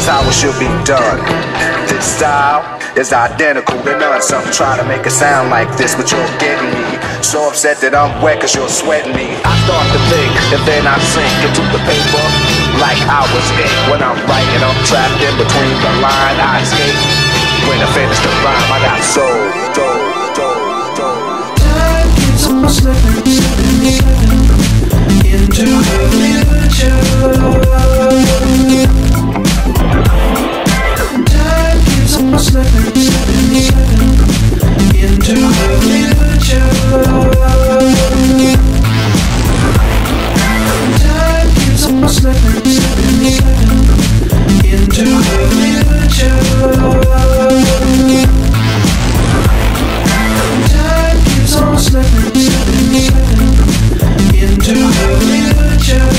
how it should be done. This style is identical to none. Some try to make it sound like this, but you're getting me so upset that I'm wet cause you're sweating me. I start to think and then I sink into the paper like I was ink. When I'm writing, I'm trapped in between the line. I escape when I finish the rhyme. I got soul. Time keeps on slipping into the future. Time keeps on slipping into the future. Time keeps on slipping into the future. Time keeps on slipping into the future.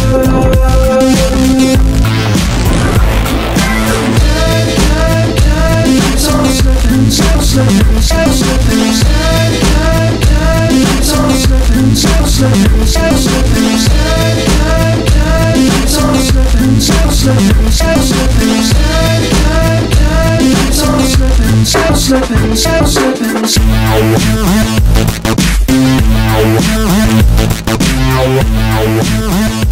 Time keeps on slipping, still slipping, still slipping. Time keeps on slipping, still slipping, still slipping. Time keeps on slipping, still slipping, still slipping. Time keeps on slipping, still slipping, still slipping.